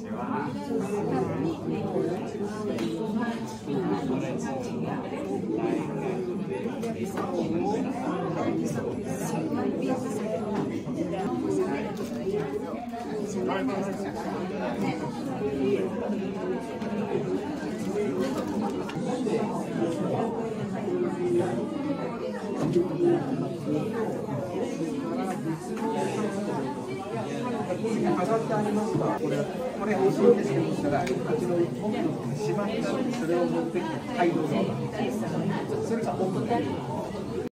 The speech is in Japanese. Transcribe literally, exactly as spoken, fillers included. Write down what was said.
飾ってありますか。これ、これ、おしいですけど、したら、あっちの奥のしまった、それを持ってきて、はい、どうぞ。それが奥の。